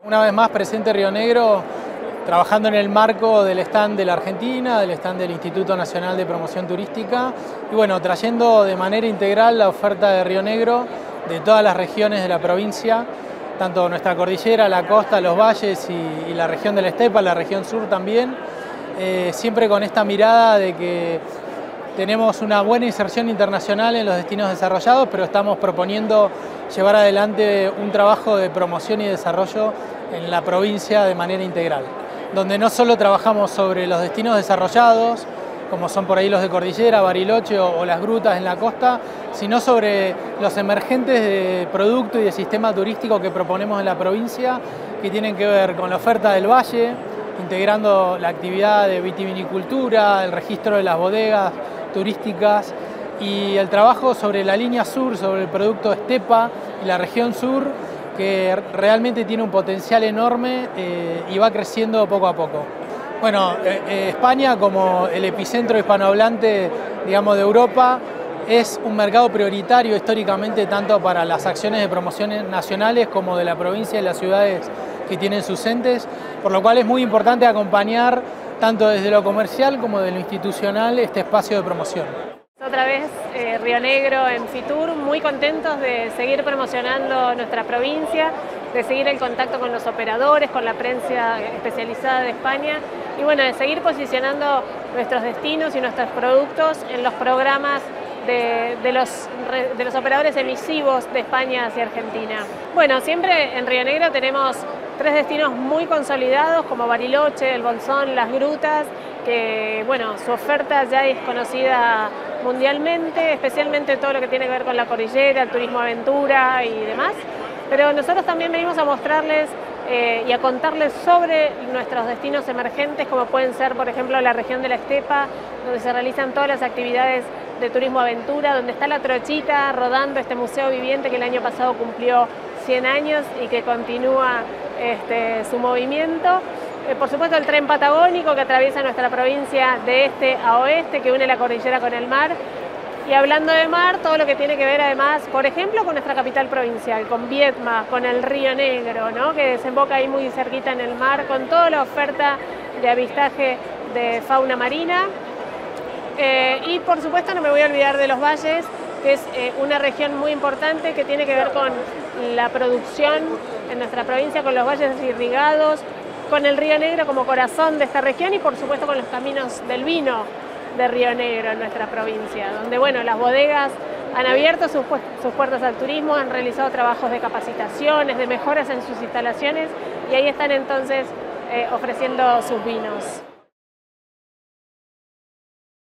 Una vez más presente Río Negro, trabajando en el marco del stand de la Argentina, del stand del Instituto Nacional de Promoción Turística y bueno, trayendo de manera integral la oferta de Río Negro de todas las regiones de la provincia, tanto nuestra cordillera, la costa, los valles y la región de la estepa, la región sur también, siempre con esta mirada de que tenemos una buena inserción internacional en los destinos desarrollados, pero estamos proponiendo llevar adelante un trabajo de promoción y desarrollo en la provincia de manera integral, donde no solo trabajamos sobre los destinos desarrollados, como son por ahí los de Cordillera, Bariloche o las grutas en la costa, sino sobre los emergentes de producto y de sistema turístico que proponemos en la provincia, que tienen que ver con la oferta del valle, integrando la actividad de vitivinicultura, el registro de las bodegas turísticas y el trabajo sobre la línea sur, sobre el producto estepa y la región sur, que realmente tiene un potencial enorme y va creciendo poco a poco. Bueno, España como el epicentro hispanohablante, digamos, de Europa, es un mercado prioritario históricamente tanto para las acciones de promociones nacionales como de la provincia y las ciudades que tienen sus entes, por lo cual es muy importante acompañar tanto desde lo comercial como de lo institucional este espacio de promoción. Otra vez Río Negro en Fitur, muy contentos de seguir promocionando nuestra provincia, de seguir el contacto con los operadores, con la prensa especializada de España y bueno, de seguir posicionando nuestros destinos y nuestros productos en los programas de los operadores emisivos de España hacia Argentina. Bueno, siempre en Río Negro tenemos 3 destinos muy consolidados como Bariloche, el Bolsón, las grutas, que bueno, su oferta ya es conocida mundialmente, especialmente todo lo que tiene que ver con la cordillera, el turismo aventura y demás. Pero nosotros también venimos a mostrarles y a contarles sobre nuestros destinos emergentes, como pueden ser, por ejemplo, la región de la estepa, donde se realizan todas las actividades de turismo aventura, donde está la Trochita rodando este museo viviente que el año pasado cumplió 100 años y que continúa su movimiento. Por supuesto el tren patagónico que atraviesa nuestra provincia de este a oeste, que une la cordillera con el mar. Y hablando de mar, todo lo que tiene que ver además, por ejemplo, con nuestra capital provincial, con Viedma, con el Río Negro, ¿no? Que desemboca ahí muy cerquita en el mar, con toda la oferta de avistaje de fauna marina. Y por supuesto no me voy a olvidar de los valles, que es una región muy importante que tiene que ver con la producción en nuestra provincia, con los valles irrigados, con el Río Negro como corazón de esta región y por supuesto con los caminos del vino de Río Negro en nuestra provincia, donde bueno, las bodegas han abierto sus puertas al turismo, han realizado trabajos de capacitaciones, de mejoras en sus instalaciones y ahí están entonces ofreciendo sus vinos.